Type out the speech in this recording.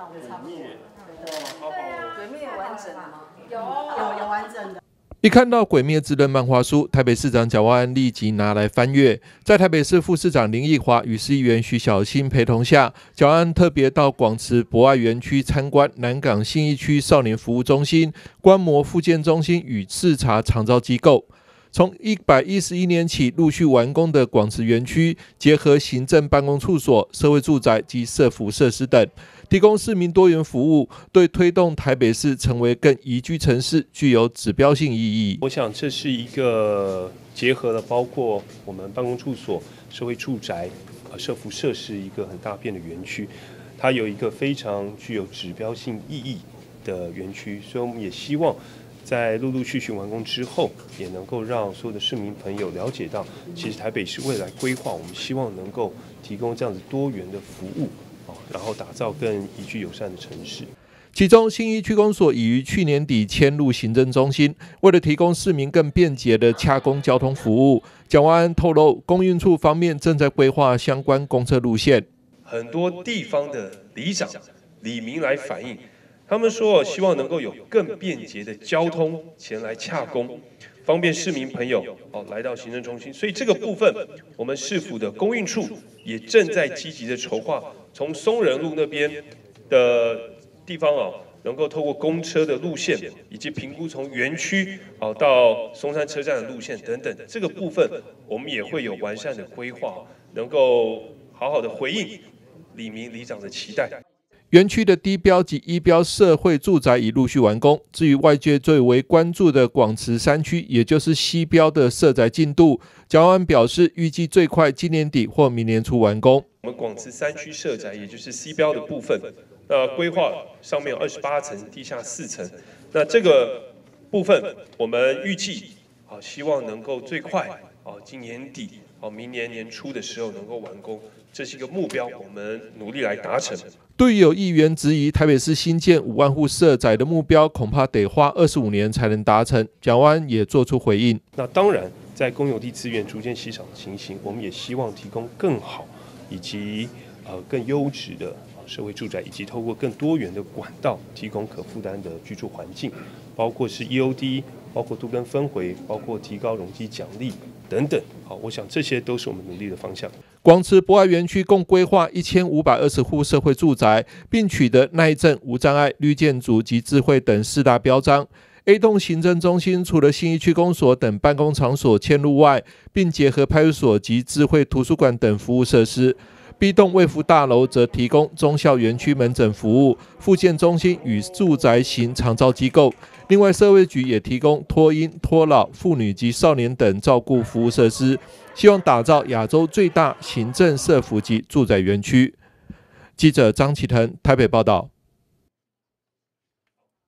鬼灭完整的吗？ 有完整的。 一看到《鬼灭之刃》漫画书，台北市长蒋万安立即拿来翻阅。在台北市副市长林奕华与市议员徐小新陪同下，蒋万安特别到广慈博爱园区参观南港信义区少年服务中心、观摩复健中心与视察长照机构。从111年起陆续完工的广慈园区，结合行政办公处所、社会住宅及社福设施等，提供市民多元服务，对推动台北市成为更宜居城市具有指标性意义。 我想这是一个结合了包括我们办公处所、社会住宅、社福设施一个很大片的园区，它有一个非常具有指标性意义的园区，所以我们也希望在陆陆续续完工之后，也能够让所有的市民朋友了解到，其实台北市未来规划，我们希望能够提供这样子多元的服务，然后打造更宜居友善的城市。 其中，信义区公所已于去年底迁入行政中心，为了提供市民更便捷的洽公交通服务，蒋万安透露，公运处方面正在规划相关公车路线。 很多地方的里长、里民来反映。他们说，希望能够有更便捷的交通前来洽公，方便市民朋友来到行政中心。所以这个部分，我们市府的公运处也正在积极的筹划，从松仁路那边的地方能够透过公车的路线，以及评估从园区到松山车站的路线等等，这个部分我们也会有完善的规划，能够好好的回应里民里长的期待。 园区的低标及一标社会住宅已陆续完工。至于外界最为关注的广慈山区，也就是西标的社宅进度，蒋万安表示，预计最快今年底或明年初完工。 我们广慈山区社宅，也就是西标的部分，规划上面有28层，地下4层。那这个部分，我们预计希望能够最快今年底明年年初的时候能够完工，这是一个目标，我们努力来达成。 对于有议员质疑台北市新建5万户社宅的目标，恐怕得花25年才能达成，蒋万安也做出回应。 那当然，在公有地资源逐渐稀少的情形，我们也希望提供更好以及更优质的社会住宅，以及透过更多元的管道提供可负担的居住环境，包括是 EOD， 包括都更分回，包括提高容积奖励等等。我想这些都是我们努力的方向。 广慈博爱园区共规划1520户社会住宅，并取得耐震、无障碍、绿建筑及智慧等4大标章。A 栋行政中心除了信义区公所等办公场所迁入外，并结合派出所及智慧图书馆等服务设施。B 栋卫福大楼则提供中校园区门诊服务、复健中心与住宅型长照机构。另外，社会局也提供托婴、托老、妇女及少年等照顾服务设施，希望打造亚洲最大行政社福及住宅园区。记者张启腾台北报道。